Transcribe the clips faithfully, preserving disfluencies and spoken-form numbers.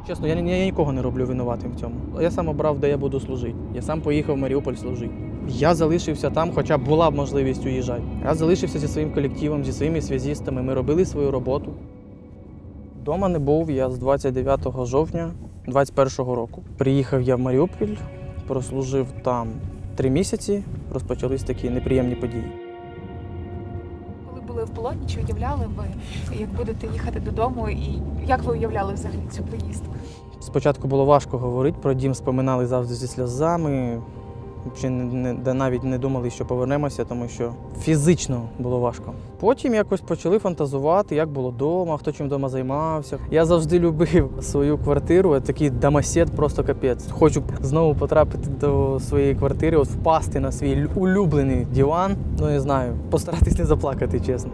Чесно, я, я нікого не роблю винуватим в цьому. Я сам обрав, де я буду служити. Я сам поїхав в Маріуполь служити. Я залишився там, хоча б була б можливість уїжджати. Я залишився зі своїм колективом, зі своїми зв'язістами. Ми робили свою роботу. Дома не був я з двадцять дев'ятого жовтня двадцять першого року. Приїхав я в Маріуполь, прослужив там три місяці, розпочались такі неприємні події. Коли були в полоні, чи уявляли ви, як будете їхати додому, і як ви уявляли взагалі цю поїздку? Спочатку було важко говорити, про дім споминали завжди зі сльозами. Взагалі не, не, навіть не думали, що повернемося, тому що фізично було важко. Потім якось почали фантазувати, як було вдома, хто чим вдома займався. Я завжди любив свою квартиру, такий домосед просто капець. Хочу знову потрапити до своєї квартири, от впасти на свій улюблений диван. Ну, не знаю, постаратись не заплакати, чесно.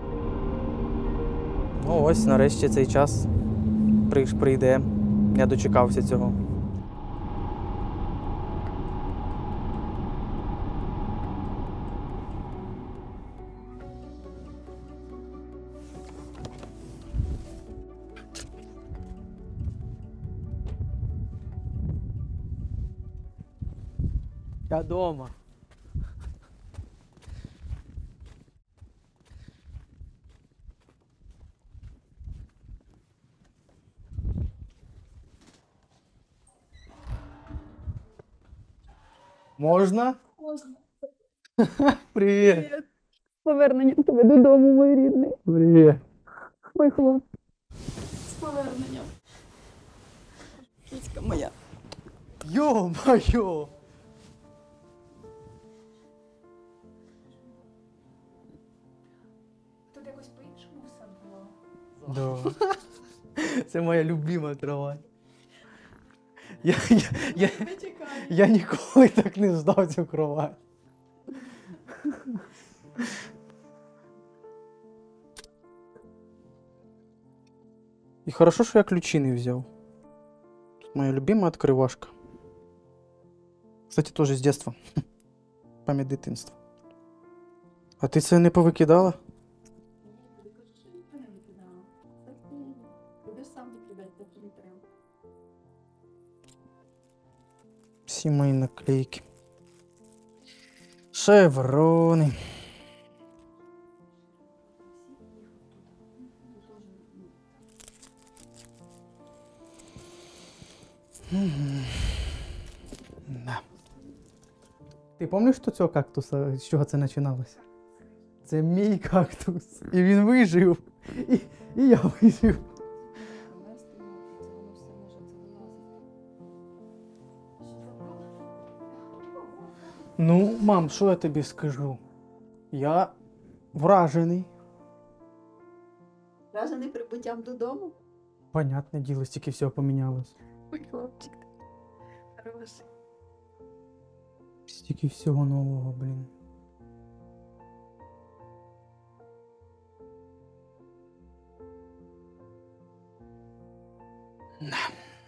Ну ось, нарешті цей час прийде. Я дочекався цього. Я дома. Можна? Можна. Привіт. Привіт. З поверненням тебе додому, мій рідний. Привіт. Мой хлоп. З поверненням. Кіцька моя. Йо-моє! Тут якось по-іншому все було. Да. Це моя любима кровать. Я, я, я, я ніколи так не ждав цю кровать. І хорошо, що я ключі не взяв. Тут моя любима відкривашка. Кстати, теж з дитинства. Пам'ять дитинства. А ти це не повикидала? Всі мої наклейки. Шеврони. Да. Ти пам'ятаєш, що цього кактуса, з чого це починалося? Це мій кактус. І він вижив. І, і я вижив. Ну, мам, що я тобі скажу? Я вражений. Вражений прибуттям додому? Понятне діло, стільки всього помінялось. Ой, хлопчик. Хороший. Стільки всього нового, блін. Да.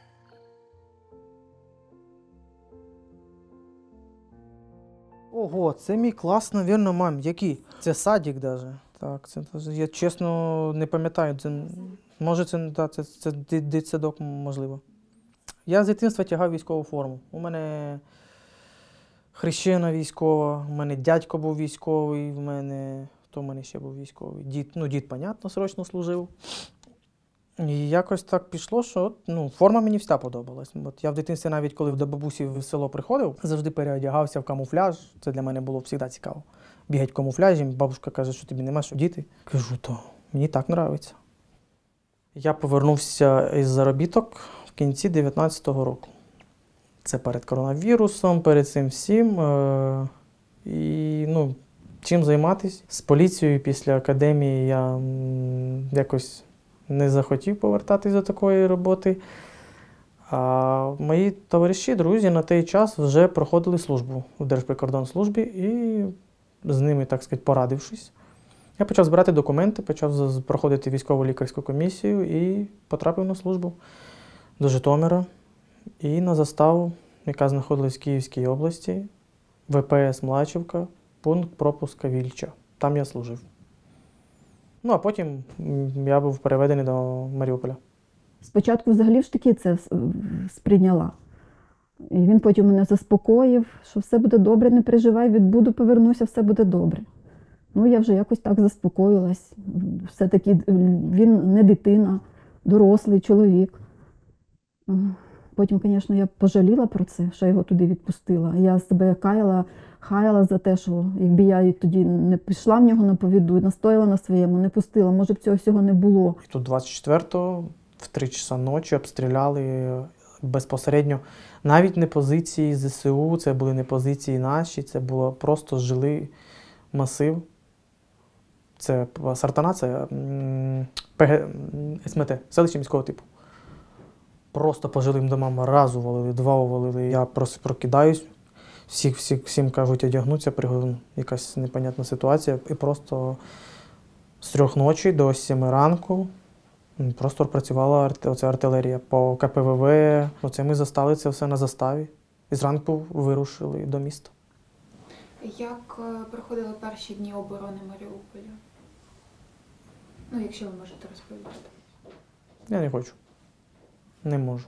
Ого, це мій клас, навірно, мам. Який? Це садик даже. Так, це даже, я чесно не пам'ятаю. Це, може це, да, це, це дитсадок, можливо. Я з дитинства тягав військову форму. У мене хрещена військова, у мене дядько був військовий, в мене, хто в мене ще був військовий? Дід, ну, дід, понятно, срочно служив. І якось так пішло, що ну, форма мені вся подобалась. От я в дитинстві навіть, коли до бабусі в село приходив, завжди переодягався в камуфляж. Це для мене було завжди цікаво. Бігать в камуфляжі, бабушка каже, що тобі нема що діти. Кажу, то мені так подобається. Я повернувся із заробіток в кінці дев'ятнадцятого року. Це перед коронавірусом, перед цим всім. Е- і, ну, чим займатися? З поліцією після академії я м, якось не захотів повертатись до такої роботи. А мої товариші, друзі на той час вже проходили службу в Держприкордонслужбі і з ними, так сказати, порадившись, я почав збирати документи, почав проходити військову лікарську комісію і потрапив на службу до Житомира і на заставу, яка знаходилась в Київській області, В П С Млачівка, пункт пропуска Вільча. Там я служив. Ну, а потім я був переведений до Маріуполя. Спочатку взагалі ж таки це с- сприйняла. І він потім мене заспокоїв, що все буде добре, не переживай, відбуду, повернуся, все буде добре. Ну, я вже якось так заспокоїлась. Все-таки він не дитина, дорослий чоловік. Потім, звісно, я пожаліла про це, що я його туди відпустила. Я себе каяла, хаяла за те, що якби я тоді не пішла в нього на повіду, настояла на своєму, не пустила, може б цього всього не було. І тут двадцять четвертого в три часа ночі обстріляли безпосередньо навіть не позиції зе се у, це були не позиції наші, це було просто жилий масив. Це Сартана, це м, ПГ, м, ес ем те, селище міського типу. Просто по жилим домам раз увалили, два увалили. Я просто прокидаюсь, всіх, всіх, всім кажуть одягнуться, пригодом якась непонятна ситуація. І просто з трьох ночі до сіми ранку м, просто працювала арт- оця артилерія по ка пе ве ве. Оце ми застали це все на заставі. І зранку вирушили до міста. Як е, проходили перші дні оборони Маріуполя? Ну, якщо ви можете розповідати. Я не хочу. Не можу.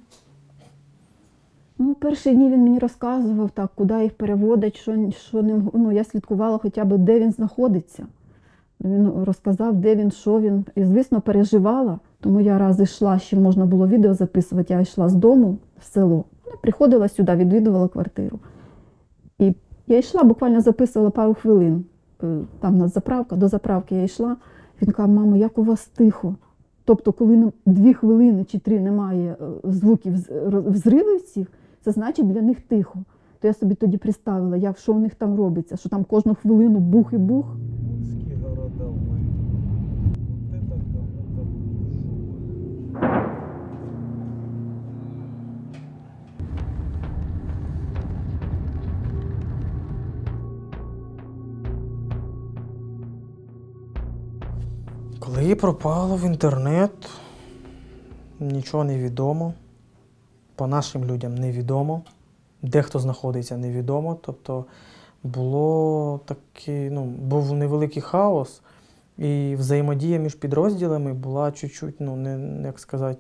Ну, перші дні він мені розказував, так, куди їх переводять, що, що ним, ну, я слідкувала хоча б, де він знаходиться. Він розказав, де він, що він. І, звісно, переживала. Тому я раз йшла, ще можна було відео записувати, я йшла з дому в село. Я приходила сюди, відвідувала квартиру. І я йшла, буквально записувала пару хвилин. Е, Там у нас заправка, до заправки я йшла. Він каже: мамо, як у вас тихо. Тобто, коли на дві хвилини чи три немає е, звуків з- роз- взривів цих, це значить для них тихо. То я собі тоді представила, як, що у них там робиться, що там кожну хвилину бух і бух. Русские города, ой. Вот это кому-то жопа. Коли пропало в інтернет, нічого не відомо. По нашим людям невідомо. Де хто знаходиться, невідомо. Тобто було такий, ну, був невеликий хаос, і взаємодія між підрозділами була чуть-чуть, ну, не, як сказати,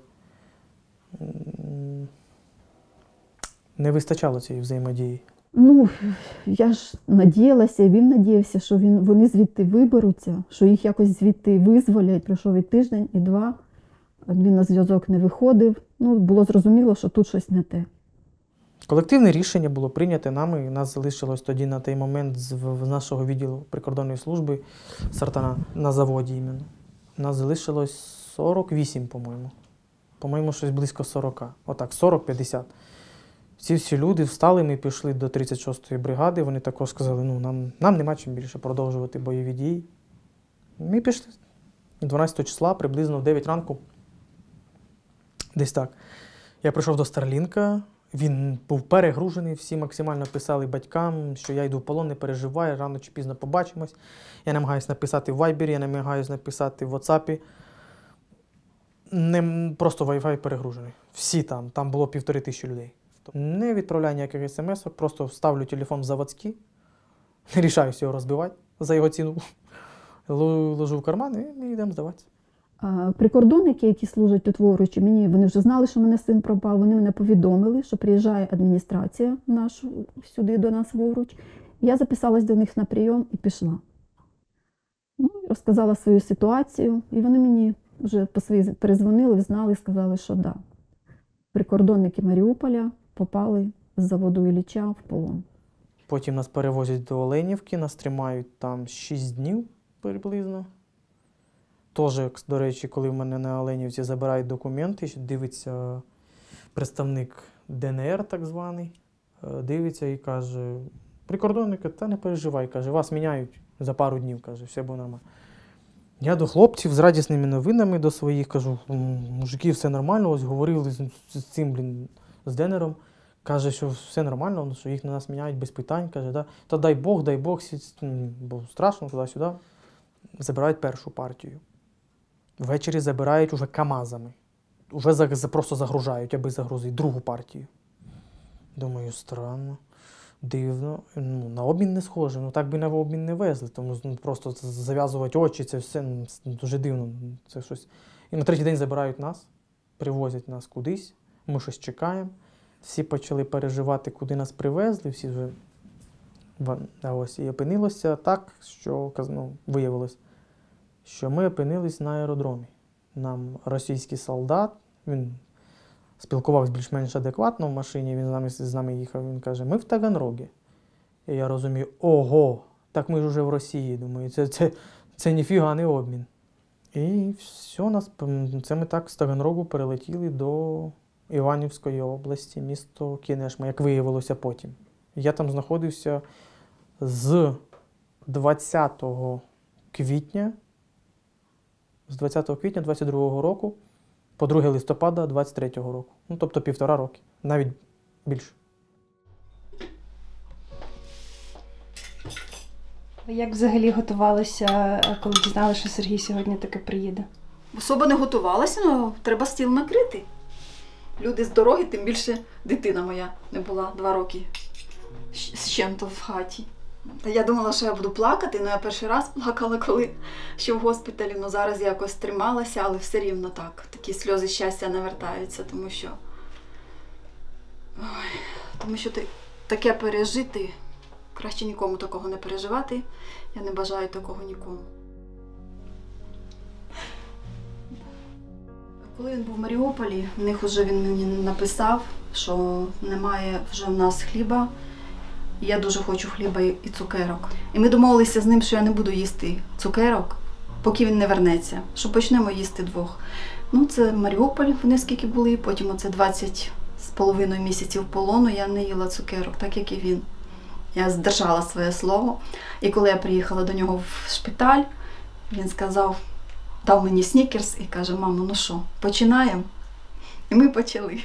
м, не вистачало цієї взаємодії. Ну, я ж надіялася, і він надіявся, що він, вони звідти виберуться, що їх якось звідти визволять. Пройшов і тиждень, і два. Він на зв'язок не виходив. Ну, було зрозуміло, що тут щось не те. Колективне рішення було прийняте нами. Нас залишилось тоді на той момент з, в- з нашого відділу прикордонної служби Сартана на заводі іменно. Нас залишилось сорок вісім, по-моєму. По-моєму, щось близько сорок. Отак, сорок-п'ятдесят. Ці всі люди встали, ми пішли до тридцять шостої бригади. Вони також сказали, ну, нам, нам нема чим більше продовжувати бойові дії. Ми пішли. дванадцятого числа, приблизно в дев'ять ранку. Десь так. Я прийшов до Старлінка. Він був перегружений, всі максимально писали батькам, що я йду в полон, не переживай, рано чи пізно побачимось. Я намагаюся написати в Viber, я намагаюся написати в WhatsApp. Не, просто Wi-Fi перегружений. Всі там, там було півтори тисячі людей. Не відправляю ніяких смс-ок, просто ставлю телефон в заводський, не рішаюся його розбивати за його ціну. Ло- Ложу в карман і ми йдемо здаватися. А прикордонники, які служать тут поруч, мені, вони вже знали, що в мене син пропав, вони мене повідомили, що приїжджає адміністрація нашу, сюди до нас поруч. Я записалась до них на прийом і пішла. Ну, розказала свою ситуацію, і вони мені вже по своїй перезвонили, знали, сказали, що да. Прикордонники Маріуполя попали з заводу Ілліча в полон. Потім нас перевозять до Оленівки, нас тримають там шість днів приблизно. Теж, до речі, коли в мене на Оленівці забирають документи, ще дивиться представник де ен ер так званий, е, дивиться і каже, прикордонники, та не переживай, каже, вас міняють за пару днів, каже, все буде нормально. Я до хлопців з радісними новинами до своїх кажу, «М, мужики, все нормально, ось говорили з, з цим, блін, з Денером. Каже, що все нормально, що їх на нас міняють без питань. Каже, да? Та дай Бог, дай Бог, сі- м, бо страшно туди-сюди. Забирають першу партію. Ввечері забирають уже КАМАЗами. Уже за, за- просто загружають, аби загрузити другу партію. Думаю, странно, дивно. Ну, на обмін не схоже, ну так би на обмін не везли, тому ну, просто це зав'язувати очі, це все ну, це дуже дивно. Це щось. І на третій день забирають нас. привозять нас кудись, ми щось чекаємо. Всі почали переживати, куди нас привезли, всі вже в- а ось і опинилося так, що каз- ну, виявилось, що ми опинились на аеродромі. Нам російський солдат, він спілкувався більш-менш адекватно в машині, він з нами, з нами їхав, він каже, ми в Таганрогі. І я розумію, ого, так ми ж уже в Росії, думаю, це, це, це ніфіга не обмін. І все, нас, це ми так з Таганрогу перелетіли до Іванівської області, місто Кінешма, як виявилося потім. Я там знаходився з двадцятого квітня, з двадцятого квітня двадцять другого року по друге листопада двадцять третього року. Ну, тобто півтора роки, навіть більше. Ви як взагалі готувалися, коли дізналися, що Сергій сьогодні таки приїде? Особо не готувалася, але треба стіл накрити. Люди з дороги, тим більше дитина моя не була два роки щ- з чим-то в хаті. Та я думала, що я буду плакати, але я перший раз плакала, коли ще в госпіталі. Ну зараз якось трималася, але все рівно так. Такі сльози щастя не вертаються, тому що. Ой, тому що ти таке пережити. Краще нікому такого не переживати. Я не бажаю такого нікому. Коли він був в Маріуполі, в них вже він мені написав, що немає вже в нас хліба. І я дуже хочу хліба і і цукерок. І ми домовилися з ним, що я не буду їсти цукерок, поки він не вернеться, що почнемо їсти двох. Ну, це Маріуполь, вони скільки були, потім оце двадцять з половиною місяців полону я не їла цукерок, так як і він. Я здержала своє слово. І коли я приїхала до нього в шпиталь, він сказав, дав мені снікерс і каже, мамо, ну що, починаємо? І ми почали.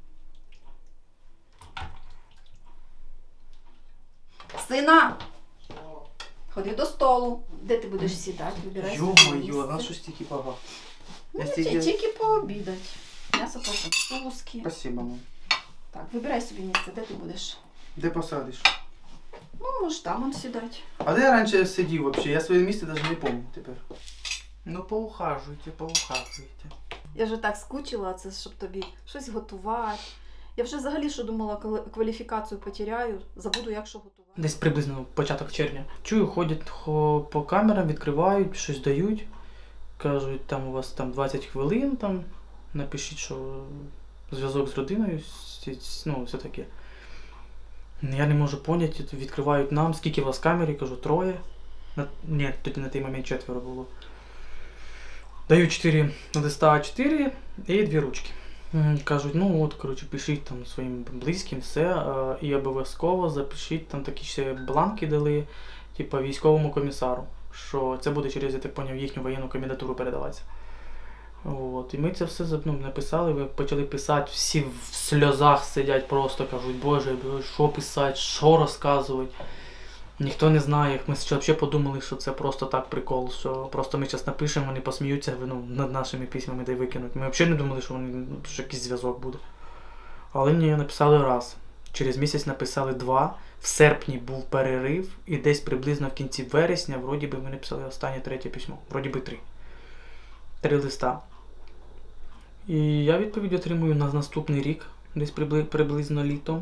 Сина, ходи до столу. Де ти будеш сідати? Вибирай собі Ё-моё, місце. нас щось тільки багато. Ну, Я ті- стільки- тільки пообідати. М'ясо по-французьки. Спасибо, мам. Так, вибирай собі місце, де ти будеш? Де посадиш? Ну, можеш там он сідати. А де я раніше сидів взагалі? Я своє місце навіть не пам'ятаю тепер. Ну, поухажуйте, поухажуйте. Я вже так скучила, це щоб тобі щось готувати. Я вже взагалі що думала, коли кваліфікацію потеряю, забуду, як що готувати. Десь приблизно початок червня. Чую, ходять хо- по камерам, відкривають, щось дають. Кажуть, там у вас там двадцять хвилин, там, напишіть, що зв'язок з родиною, сі- ну, все таке. Я не можу поняти, відкривають нам, скільки у вас камер, я кажу, троє. На... Ні, тоді на той момент четверо було. Даю чотири листа а чотири і дві ручки. М, Кажуть, ну от, коротше, пишіть там своїм близьким все, а, і обов'язково запишіть, там такі ще бланки дали, типу військовому комісару, що це буде через, я так поняв, їхню воєнну комендатуру передаватися. От. І ми це все ну, написали, ви почали писати, всі в сльозах сидять просто, кажуть, боже, що писати, що розказувати. Ніхто не знає, як ми взагалі подумали, що це просто так прикол, що просто ми зараз напишемо, вони посміються ну, над нашими письмами, де викинуть. Ми взагалі не думали, що, вони, що якийсь зв'язок буде. Але ні, написали раз. Через місяць написали два. В серпні був перерив, і десь приблизно в кінці вересня, вроді би, ми написали останнє третє письмо. Вроді би три. Три листа. І я відповідь отримую на наступний рік, десь прибли- приблизно літом.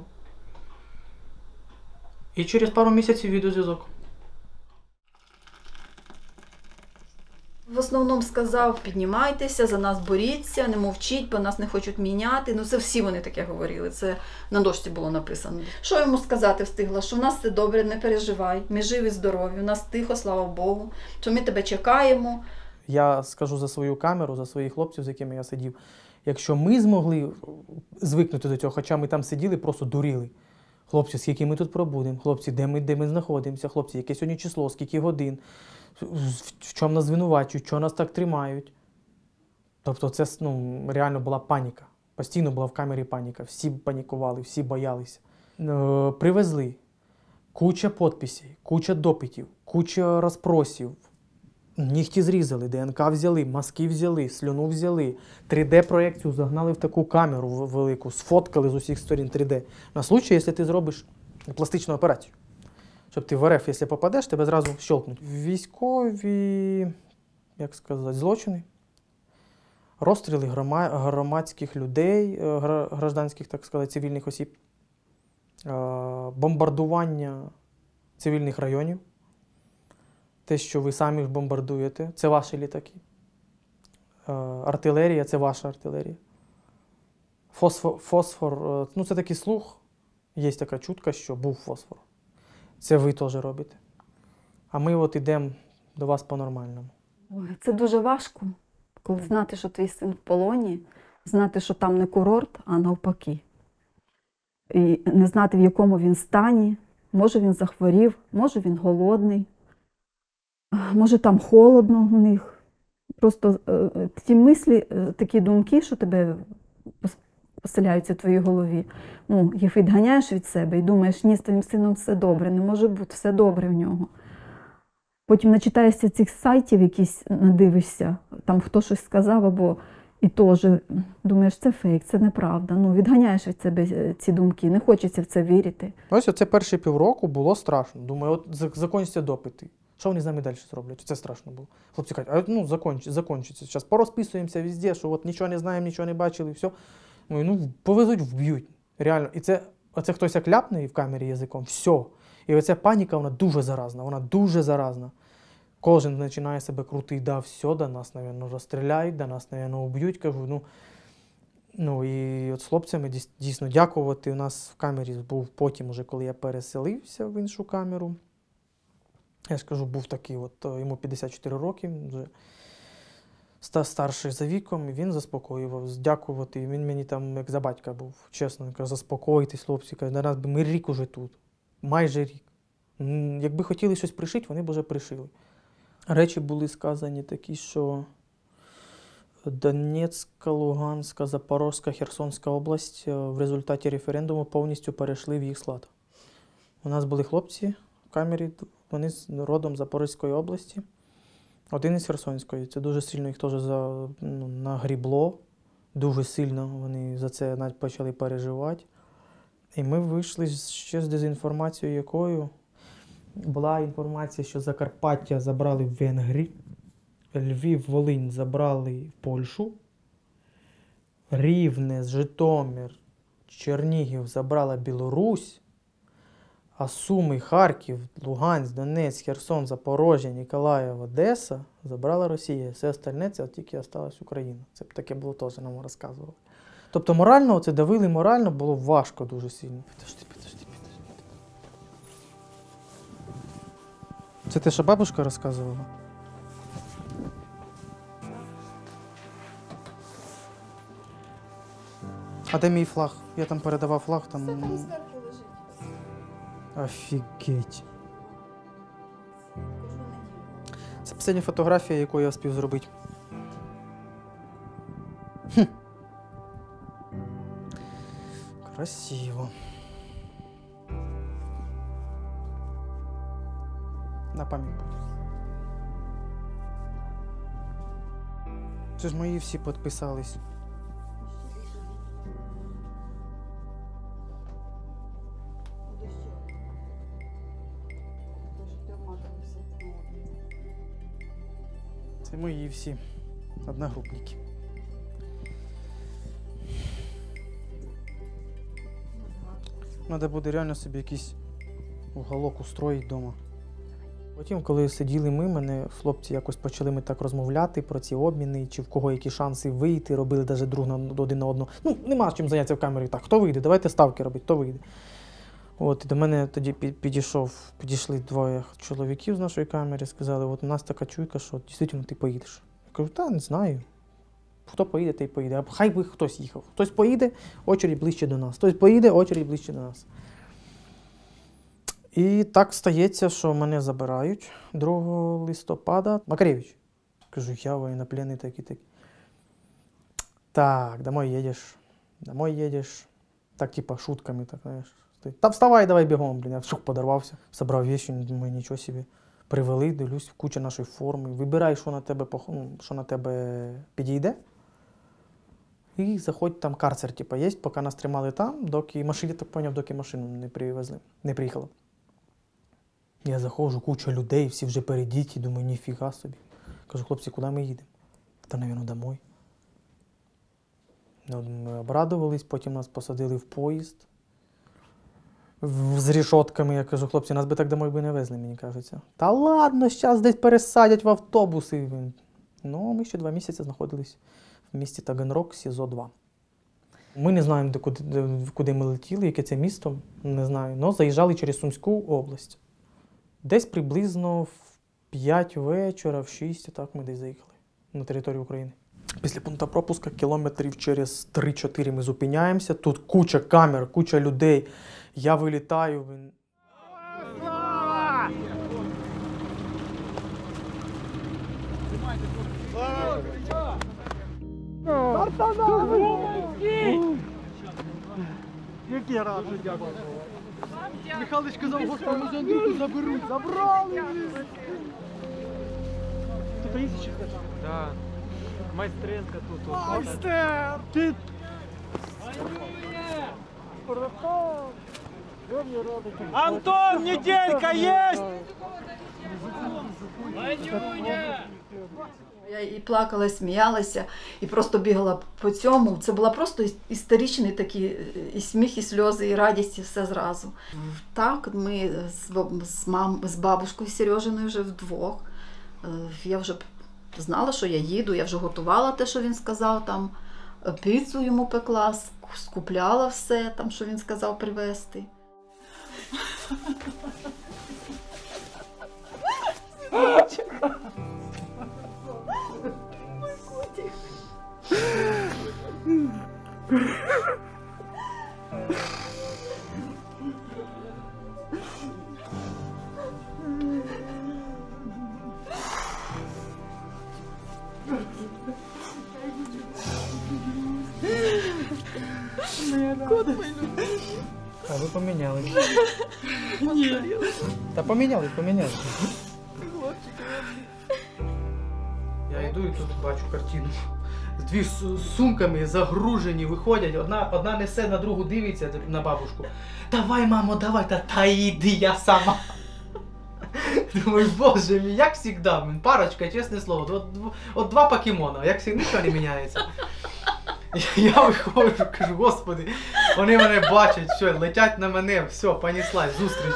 І через пару місяців відеозв'язок. В основному сказав, піднімайтеся, за нас боріться, не мовчіть, бо нас не хочуть міняти. Ну це всі вони таке говорили, це на дошці було написано. Що йому сказати встигла? Що в нас все добре, не переживай, ми живі, здорові, у нас тихо, слава Богу, що ми тебе чекаємо. Я скажу за свою камеру, за своїх хлопців, з якими я сидів. Якщо ми змогли звикнути до цього, хоча ми там сиділи, просто дуріли. Хлопці, скільки ми тут пробудемо? Хлопці, де ми, де ми знаходимося? Хлопці, яке сьогодні число, скільки годин? В, в чому нас звинувачують, чого нас так тримають? Тобто це ну, реально була паніка. Постійно була в камері паніка. Всі панікували, всі боялися. Е, привезли. Куча підписей, куча допитів, куча розпросів. Нігті зрізали, ДНК взяли, мазки взяли, слюну взяли, три де-проекцію загнали в таку камеру велику, сфоткали з усіх сторін три де. На случай, якщо ти зробиш пластичну операцію. Щоб ти в РФ, якщо попадеш, тебе зразу щелкнуть. Військові, як сказати, злочини. розстріли грома- громадських людей, е, гра- гражданських, так сказати, цивільних осіб, е, бомбардування цивільних районів, те, що ви самі ж бомбардуєте, це ваші літаки. Е, Артилерія – це ваша артилерія. Фосфор, фосфор е, ну це такий слух, є така чутка, що був фосфор. Це ви теж робите. А ми от йдемо до вас по-нормальному. Ой, це дуже важко, коли знати, що твій син в полоні, знати, що там не курорт, а навпаки. І не знати, в якому він стані. Може він захворів, може він голодний, може там холодно у них. Просто е, ті мислі, е, такі думки, що тебе пос- поселяються в твоїй голові, ну, їх відганяєш від себе і думаєш, ні, з твоїм сином все добре, не може бути, все добре в нього. Потім начитаєшся цих сайтів, якісь надивишся, там хто щось сказав, або і теж думаєш, це фейк, це неправда. Ну, відганяєш від себе ці думки, не хочеться в це вірити. Ось оце перші півроку було страшно. Думаю, от зак- закінчаться допити. Що вони з нами далі зроблять? Це страшно було. Хлопці кажуть, а ну законч, закінчиться. Зараз порозписуємося везде, що от нічого не знаємо, нічого не бачили, і все. Ну, ну повезуть, вб'ють. Реально. І це, оце хтось як ляпне в камері язиком, все. І оця паніка, вона дуже заразна, вона дуже заразна. Кожен починає себе крутити, да, все, до нас, мабуть, розстріляють, до нас, мабуть, уб'ють. Кажу, ну, ну, і от з хлопцями дійс- дійсно дякувати. У нас в камері був потім, уже, коли я переселився в іншу камеру. Я ж кажу, був такий, от, е, йому п'ятдесят чотири роки, вже ста- старший за віком, і він заспокоював, дякувати. І він мені там, як за батька був, чесно, він каже, заспокойтесь, хлопці, каже, нас би ми рік уже тут, майже рік. М, Якби хотіли щось пришити, вони б вже пришили. Речі були сказані такі, що Донецька, Луганська, Запорозька, Херсонська область е, в результаті референдуму повністю перейшли в їх склад. У нас були хлопці в камері, вони з родом з Запорізької області, один із Херсонської. Це дуже сильно їх теж за, ну, нагрібло, дуже сильно вони за це навіть почали переживати. І ми вийшли з- ще з дезінформацією, якою була інформація, що Закарпаття забрали в Венгрії, Львів, Волинь забрали в Польщу, Рівне, Житомир, Чернігів забрала Білорусь, а Суми, Харків, Луганськ, Донецьк, Херсон, Запорожжя, Ніколаїв, Одеса забрала Росія. Все остальне це от тільки осталась Україна. Це б таке було теж, нам розказували. Тобто морально, оце давили морально, було важко дуже сильно. Підожди, підожди, підожди. Це те, що бабушка розказувала? А де мій флаг? Я там передавав флаг, там... Все там зверху лежить. Офігеть. Це остання фотографія, яку я встиг зробити. Хм. Красиво. На пам'ять буде. Це ж мої всі підписались. Це мої всі одногрупники. Треба буде реально собі якийсь уголок устроїти вдома. Потім, коли сиділи ми, мене хлопці якось почали ми так розмовляти про ці обміни, чи в кого які шанси вийти, робили навіть друг на один на одного. Ну, нема чим зайнятися в камері. Так, хто вийде? Давайте ставки робити, хто вийде. От, і до мене тоді пі- підійшов, підійшли двоє чоловіків з нашої камери, сказали, от у нас така чуйка, що дійсно ти поїдеш. Я кажу, та не знаю. Хто поїде, той поїде. А хай би хтось їхав. Хтось поїде, очередь ближче до нас. Хтось поїде, очередь ближче до нас. І так стається, що мене забирають другого листопада. Макаревич. Кажу, я воєннопленний такий-такий. Так, домой їдеш. Домой їдеш. Так, типа, шутками, так, знаєш. Та вставай, давай бігом, блін. Я шух подорвався. Собрав вещи, думаю, нічого собі. Привели, дивлюсь, куча нашої форми. Вибирай, що на тебе, пох- ну, що на тебе підійде. І заходь, там карцер, типа, є, поки нас тримали там, доки машину, так поняв, доки машину не привезли, не приїхала. Я заходжу, куча людей, всі вже передіті, думаю, ніфіга собі. Кажу, хлопці, куди ми їдемо? Та, мабуть, домой. Ну, ми обрадувались, потім нас посадили в поїзд в- з рішотками. Я кажу, хлопці, нас би так домой би не везли, мені кажеться. Та ладно, зараз десь пересадять в автобуси. Ну, ми ще два місяці знаходились в місті Таганрог, СІЗО два. Ми не знаємо, де, куди, де, куди ми летіли, яке це місто, не знаю. Але заїжджали через Сумську область. Десь приблизно в п'ять вечора, в шість, так ми десь заїхали на територію України. Після пункту пропуска кілометрів через три-чотири ми зупиняємося. Тут куча камер, куча людей. Я вилітаю. він- Який раз же дякую. Михайлович казав, господи, ми Андрюху заберуть. Забрали! Тут є ще хтось? Да. Майстренко тут. Майстер! Ти... Антон, неделька есть! Я і плакала, і сміялася, і просто бігала по цьому. Це була просто іс- історичний такий і сміх, і сльози, і радість, і все зразу. Так, ми з, баб- з, мам, з бабушкою Сережиною вже вдвох. Е, Я вже знала, що я їду, я вже готувала те, що він сказав, там е, піцу йому пекла, ск- скупляла все, там, що він сказав привезти. А ви помінялись. Ні. Та помінялись, помінялись. Я йду і тут бачу картину. Дві з сумками загружені, виходять, одна, одна несе, на другу дивиться на бабушку. Давай, мамо, давай, та, та йди, я сама. Думаю, боже мій, як завжди, блін, парочка, чесне слово, от, от два покемона, як завжди, нічого не міняється. Я виходжу, кажу, господи, вони мене бачать, все, летять на мене, все, понеслась, зустріч.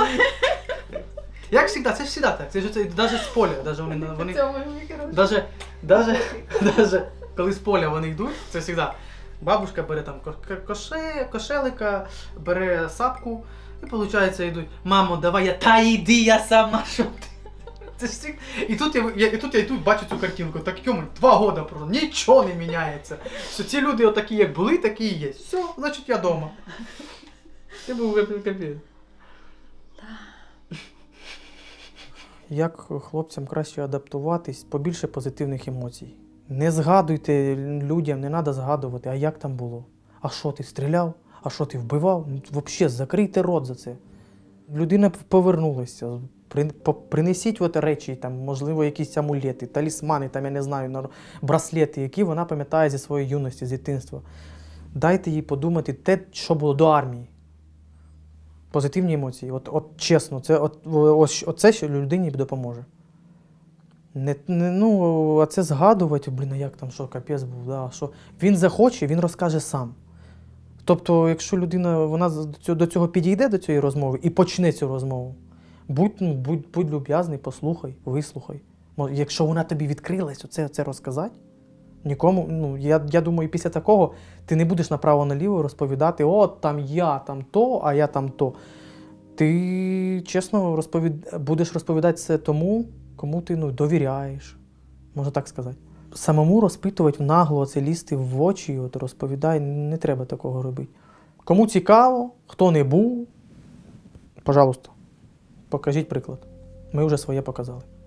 Як завжди, це ж завжди так, це ж це, навіть з поля, навіть вони, вони даже, даже, даже коли з поля вони йдуть, це завжди, бабушка бере там ко- коше, кошелика, бере сапку, і виходить, йдуть, мамо, давай я, та йди, я сама, що ти? Це ж всі... І тут я, я, і тут я йду, бачу цю картинку, так йому два роки просто, нічого не міняється. Що ці люди отакі, як були, такі і є. Все, значить я вдома. Ти був капець. Як хлопцям краще адаптуватись, побільше позитивних емоцій. Не згадуйте людям, не треба згадувати, а як там було. А що ти стріляв? А що ти вбивав? Взагалі, закрийте рот за це. Людина повернулася. При- по- Принесіть от речі, там, можливо, якісь амулети, талісмани, там, я не знаю, нар- браслети, які вона пам'ятає зі своєї юності, з дитинства. Дайте їй подумати те, що було до армії. Позитивні емоції. От, от чесно, це, от, ось, оце що людині допоможе. Не, не, ну, а це згадувати, блін, а як там, що капець був, да, що. Він захоче, він розкаже сам. Тобто, якщо людина вона до цього, до цього підійде, до цієї розмови, і почне цю розмову, будь, ну, будь, будь люб'язний, послухай, вислухай. Мо- Якщо вона тобі відкрилась, оце, оце розказати, нікому, ну, я, я думаю, після такого ти не будеш направо-наліво розповідати, от там я там то, а я там то. Ти чесно розповід... будеш розповідати це тому, кому ти, ну, довіряєш, можна так сказати. Самому розпитувати нагло, це лізти в очі, от розповідай, не треба такого робити. Кому цікаво, хто не був, пожалуйста, покажіть приклад. Ми вже своє показали.